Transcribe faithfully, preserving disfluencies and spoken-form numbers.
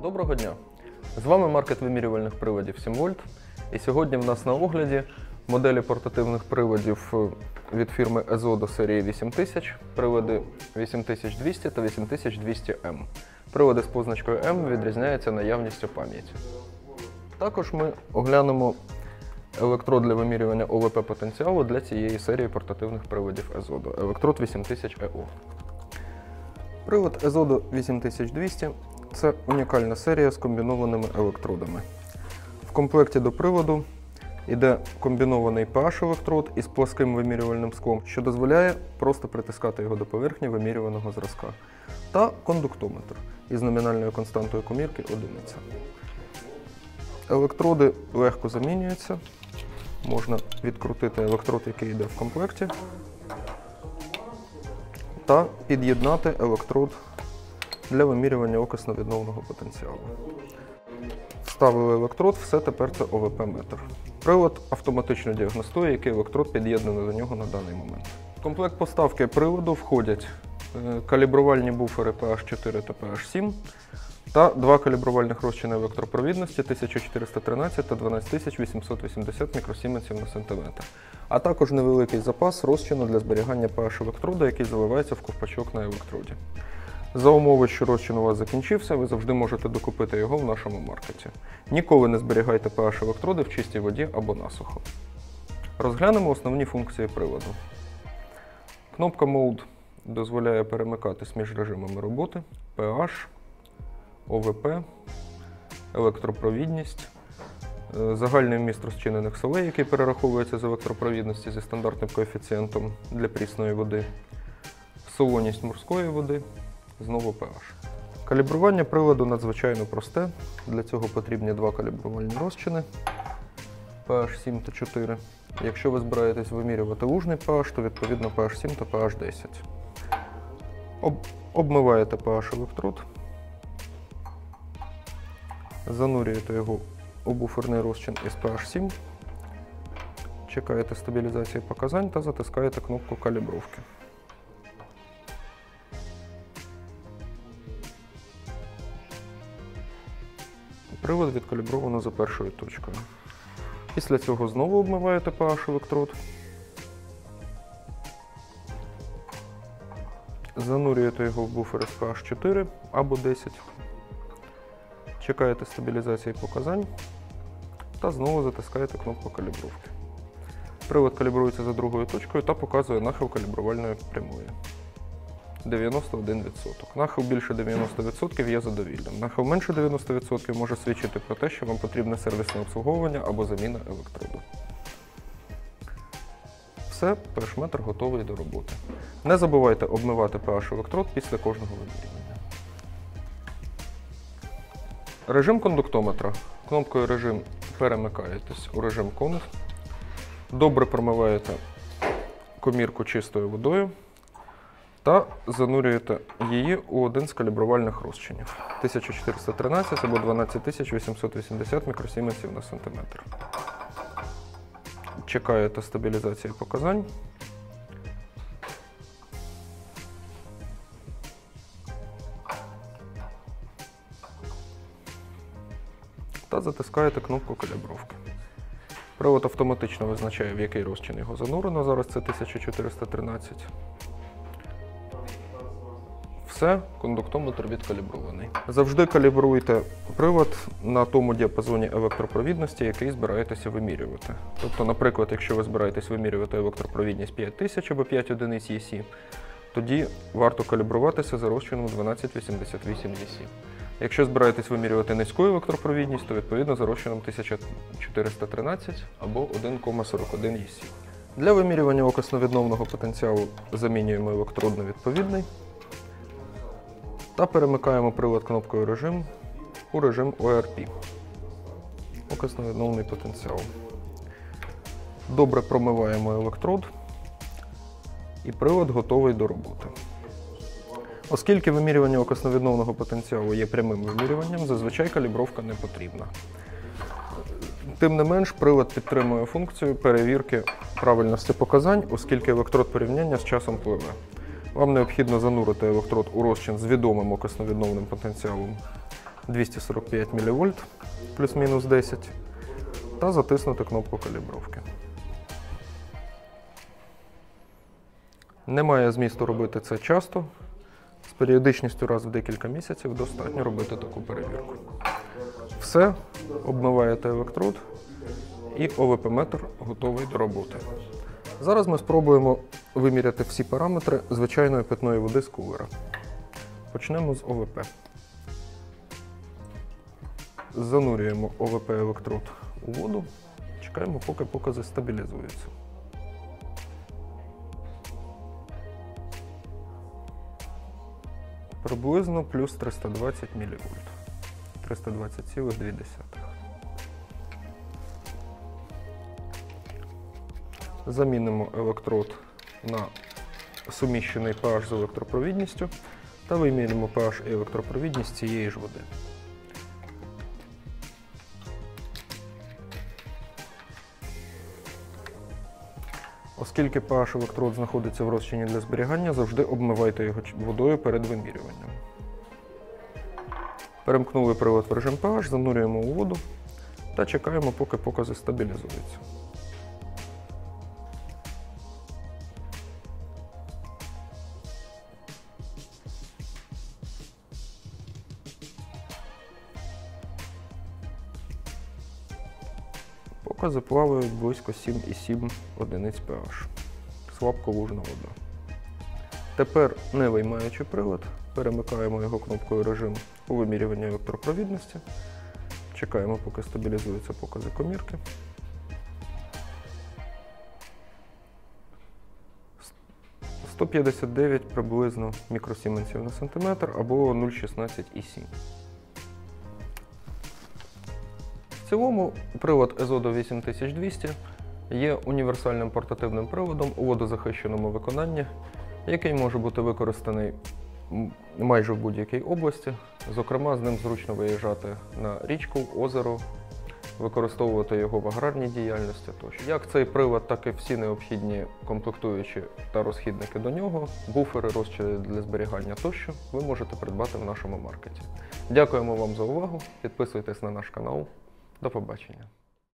Доброго дня! З вами маркет вимірювальних приладів сім вольт. І сьогодні в нас на огляді моделі портативних приладів від фірми Ezodo серії вісім тисяч, прилади вісім тисяч двісті та вісім тисяч двісті ем. Прилади з позначкою М відрізняються наявністю пам'яті. Також ми оглянемо електрод для вимірювання о ве пе потенціалу для цієї серії портативних приладів Ezodo – електрод вісім тисяч е о. Прилад Ezodo вісім тисяч двісті – це унікальна серія з комбінованими електродами. В комплекті до приладу йде комбінований пе аш-електрод із пласким вимірювальним склом, що дозволяє просто притискати його до поверхні вимірюваного зразка, та кондуктометр із номінальною константою комірки одиниця. Електроди легко замінюються. Можна відкрутити електрод, який йде в комплекті, та під'єднати електрод для вимірювання окисно-відновного потенціалу. Вставили електрод, все, тепер це о ве пе-метр. Прилад автоматично діагностує, який електрод під'єднаний до нього на даний момент. В комплект поставки приладу входять калібрувальні буфери пе аш чотири та пе аш сім та два калібрувальних розчини електропровідності тисяча чотириста тринадцять та дванадцять тисяч вісімсот вісімдесят мікросіменсів на сантиметр, а також невеликий запас розчину для зберігання пе аш-електрода, який заливається в ковпачок на електроді. За умови, що розчин у вас закінчився, ви завжди можете докупити його в нашому маркеті. Ніколи не зберігайте пе аш-електроди в чистій воді або насухо. Розглянемо основні функції приладу. Кнопка Mode дозволяє перемикатись між режимами роботи, пе аш, о ве пе, електропровідність, загальний вміст розчинених солей, який перераховується з електропровідності зі стандартним коефіцієнтом для прісної води, солоність морської води, знову пе аш. Калібрування приладу надзвичайно просте. Для цього потрібні два калібрувальні розчини пе аш сім та чотири. Якщо ви збираєтесь вимірювати лужний пе аш, то відповідно пе аш сім та пе аш десять. Об... Обмиваєте пе аш-електрод, занурюєте його у буферний розчин із пе аш сім, чекаєте стабілізації показань та затискаєте кнопку калібровки. Привод відкалібровано за першою точкою. Після цього знову обмиваєте пе аш-електрод, занурюєте його в буфер із пе аш чотири або десять, чекаєте стабілізації показань та знову затискаєте кнопку калібровки. Привод калібрується за другою точкою та показує нахил калібрувальної прямої. дев'яносто один відсоток. Нахил більше дев'яноста відсотків є задовільним. Нахил менше дев'яноста відсотків може свідчити про те, що вам потрібне сервісне обслуговування або заміна електроду. Все, пе аш-метр готовий до роботи. Не забувайте обмивати пе аш-електрод після кожного вимірювання. Режим кондуктометра. Кнопкою режим перемикаєтесь у режим конус. Добре промиваєте комірку чистою водою та занурюєте її у один з калібрувальних розчинів тисяча чотириста тринадцять або дванадцять тисяч вісімсот вісімдесят мікросіменсів на сантиметр. Чекаєте стабілізації показань та затискаєте кнопку калібровки. Привод автоматично визначає, в який розчин його занурено, зараз це тисяча чотириста тринадцять. Все, кондуктометр відкалібрований. Завжди калібруйте привод на тому діапазоні електропровідності, який збираєтеся вимірювати. Тобто, наприклад, якщо ви збираєтесь вимірювати електропровідність п'ять тисяч або п'ять одиниць є сі, тоді варто калібруватися за розчином дванадцять вісімдесят вісім є сі. Якщо збираєтесь вимірювати низьку електропровідність, то відповідно за розчином тисяча чотириста тринадцять або один кома сорок один є сі. Для вимірювання окисно-відновного потенціалу замінюємо електрод на відповідний та перемикаємо прилад кнопкою режим у режим о ар пі – окисно-відновний потенціал. Добре промиваємо електрод і прилад готовий до роботи. Оскільки вимірювання окисно-відновного потенціалу є прямим вимірюванням, зазвичай калібровка не потрібна. Тим не менш, прилад підтримує функцію перевірки правильності показань, оскільки електрод порівняння з часом пливе. Вам необхідно занурити електрод у розчин з відомим окисно-відновним потенціалом двісті сорок п'ять мілівольт, плюс-мінус десять, та затиснути кнопку калібровки. Немає змісту робити це часто, з періодичністю раз в декілька місяців достатньо робити таку перевірку. Все, обмиваєте електрод і О В П-метр готовий до роботи. Зараз ми спробуємо виміряти всі параметри звичайної питної води з кулера. Почнемо з О В П. Занурюємо О В П-електрод у воду, чекаємо, поки покази стабілізуються. Приблизно плюс триста двадцять мілівольт. триста двадцять цілих дві десятих. Замінимо електрод на суміщений pH з електропровідністю та виміряємо pH і електропровідність цієї ж води. Оскільки pH електрод знаходиться в розчині для зберігання, завжди обмивайте його водою перед вимірюванням. Перемкнули прилад в режим pH, занурюємо у воду та чекаємо, поки покази стабілізуються. Покази плавають близько сім цілих сім десятих одиниць pH. Слабколужна вода. Тепер, не виймаючи прилад, перемикаємо його кнопкою режим у вимірюванні електропровідності. Чекаємо, поки стабілізуються покази комірки. сто п'ятдесят дев'ять приблизно мікросіменсів на сантиметр або нуль цілих шістнадцять сотих. В цілому прилад Езодо вісім тисяч двісті є універсальним портативним приладом у водозахищеному виконанні, який може бути використаний майже в будь-якій області. Зокрема, з ним зручно виїжджати на річку, озеро, використовувати його в аграрній діяльності тощо. Як цей прилад, так і всі необхідні комплектуючі та розхідники до нього, буфери, розчини для зберігання тощо, ви можете придбати в нашому маркеті. Дякуємо вам за увагу, підписуйтесь на наш канал. До побачення.